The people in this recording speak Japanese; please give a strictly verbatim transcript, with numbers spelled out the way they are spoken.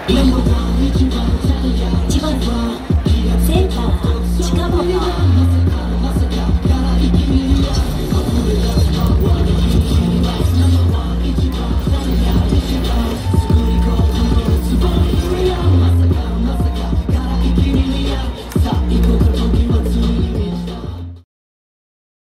いちばんセンター近本